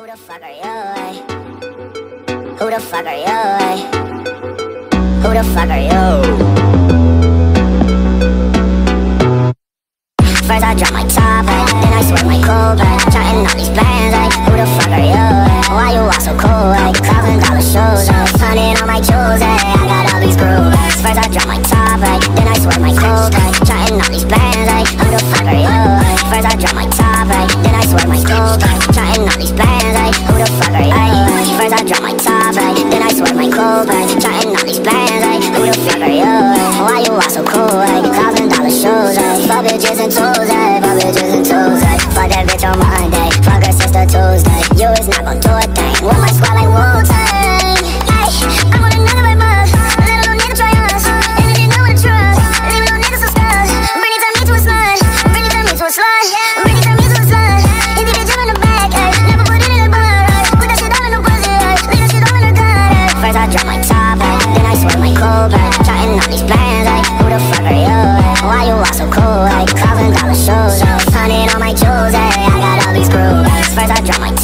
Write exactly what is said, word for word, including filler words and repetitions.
Who the fuck are you, eh? Who the fuck are you, eh? Who the fuck are you? First I drop my top, eh? Then I sweat my cold, eh? Counting all these bands, eh? Who the fuck are you, eh? Why you all so cool, eh? Thousand dollar shows, eh? Funding all my jewels, eh? I got all these grooves, eh? First I drop my top, eh? Then I sweat my cold, eh? Counting all these bands, eh? Who the fuck are you, eh? First I drop my top, eh? Then I sweat my cold, eh? Counting all these bands, eh? Who the fuck are you, eh? First I drop my top, eh? Then I sweat my cold, eh? Counting all these bands, eh? Who the fuck are you, eh? Why you all so cool, eh? Thousand dollar shows, eh? Fuck bitches and toes, eh? Fuck bitches and toes, eh? Fuck that bitch on Monday, fuck her sister Tuesday. You is not gon' do a thing with my squad like Wu-Tang. Ay, I want another red bug. Let a little nigga try us. And if you know what to trust, leave a little nigga some stuff. Bring it to me to a slut. Bring it to me to a slut. Bring it to me to a slut. If you get jump in the back, ay, never put it in the butt, ay. Put that shit all in the pussy, ay. Leave that shit all in the gut, ay. First I drop my top, ay. Then I sweat my cold, ay. Counting all these bands, ay. Who the fuck are you, ay? Why you all so cool, ay? Thousand dollar shows, ay. Hundred on my jewels, ay. I got all these grooves, ay. First I drop my